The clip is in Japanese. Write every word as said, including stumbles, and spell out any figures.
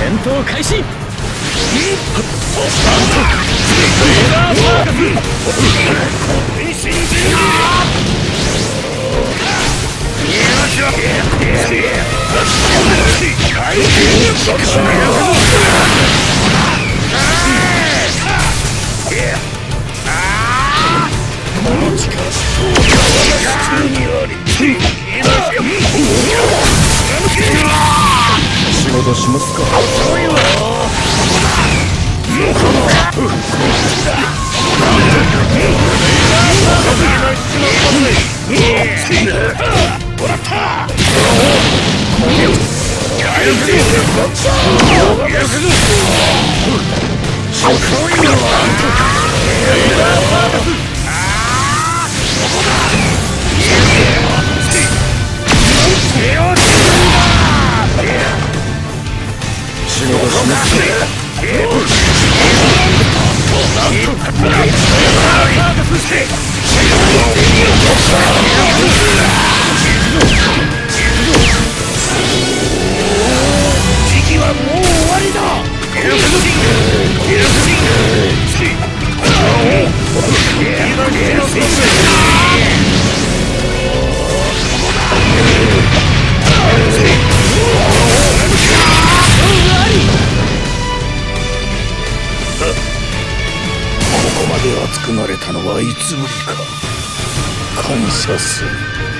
戦闘開始。この力普通にあり。仕事しますか。そういうもらった。仕事します時期はもう終わりだ。ここまで熱くなれたのはいつぶりか。感謝する。